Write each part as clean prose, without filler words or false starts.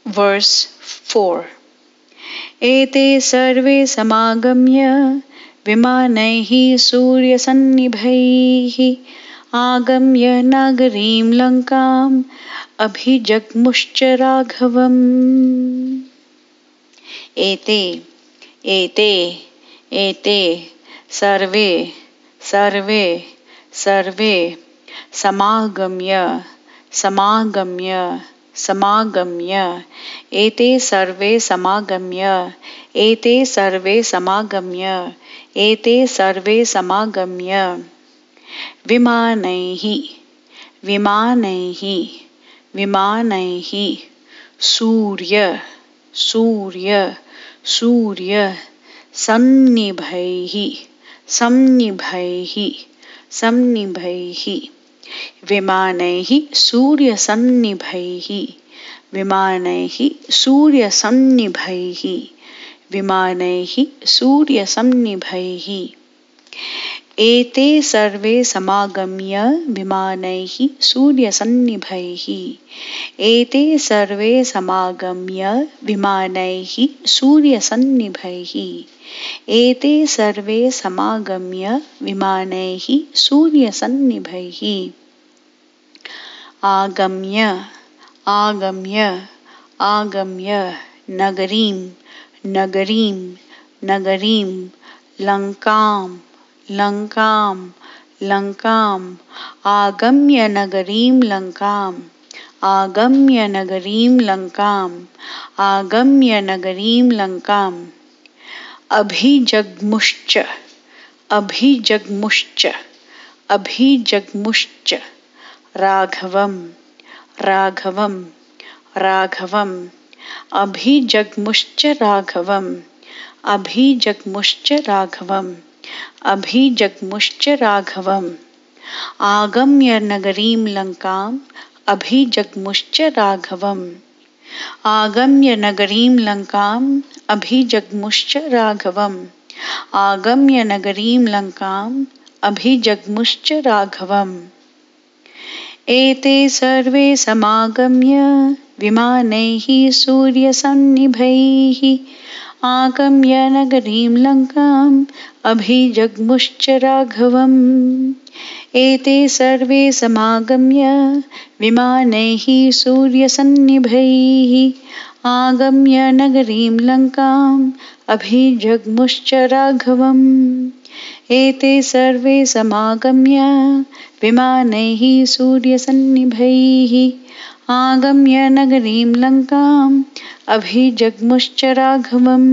Verse 4. एते सर्वे समागम्य विमानैः सूर्यसन्निभैः आगम्य नगरीं लङ्काम् अभिजग्मुश्च राघवम्. एते एते एते सर्वे सर्वे सर्वे समागम्य समागम्य समागम्य एते सर्वे समागम्य एते सर्वे समागम्य एते सर्वे समागम्य विमानैः विमानैः विमानैः सूर्य सूर्य सूर्य सन्निभैः सन्निभैः सन्निभैः विमानैः सूर्यसन्निभैः विमानैः सूर्यसन्निभैः विमानैः सूर्यसन्निभैः एते सर्वे समागम्य विमानैः सूर्यसन्निभैः एते सर्वे समागम्य विमानैः सूर्यसन्निभैः एते सर्वे समागम्य विमानैः सूर्यसन्निभैः आगम्य आगम्य आगम्य नगरीं नगरीं नगरीं लङ्काम् लङ्काम् लङ्काम् आगम्य नगरीं लङ्काम् आगम्य नगरीं लङ्काम् आगम्य नगरीं लङ्काम् अभिजग्मुश्च अभिजग्मुश्च अभिजग्मुश्च राघवम् राघवम् राघवम् अभिजग्मुश्च राघवम् अभिजग्मुश्च राघवम् अभिजग्मुश्च राघवम् आगम्य नगरीं लङ्काम् अभिजग्मुश्च राघवम् आगम्य नगरीं लङ्काम् अभिजग्मुश्च राघवम् आगम्य नगरीं लङ्काम् अभिजग्मुश्च राघवम् एते सर्वे समागम्य विमानैः सूर्यसन्निभैः आगम्य नगरीं लङ्काम् अभिजग्मुश्च राघवम् एते सर्वे समागम्य विमानैः सूर्यसन्निभैः आगम्य नगरीं लङ्काम् अभिजग्मुश्च राघवम् एते सर्वे समागम्य विमानैः सूर्यसन्निभैः आगम्य नगरीं लङ्काम् अभिजग्मुश्च राघवम्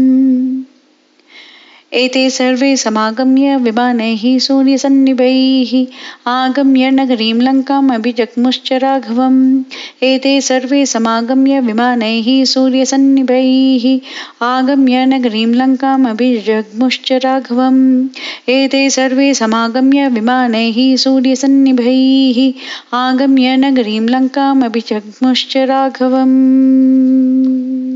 एते सर्वे समागम्य विमानैः सूर्यसन्निभैः आगम्य नगरीं लङ्काम् अभिजग्मुश्च राघवम् एते सर्वे समागम्य विमानैः सूर्यसन्निभैः आगम्य नगरीं लङ्काम् अभिजग्मुश्च राघवम् एते सर्वे समागम्य विमानैः सूर्यसन्निभैः आगम्य नगरीं लङ्काम् अभिजग्मुश्च राघवम्.